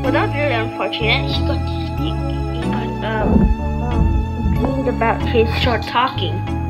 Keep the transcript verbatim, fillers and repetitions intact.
Well, that was really unfortunate. He got he, he got um, um he dreamed about his short talking.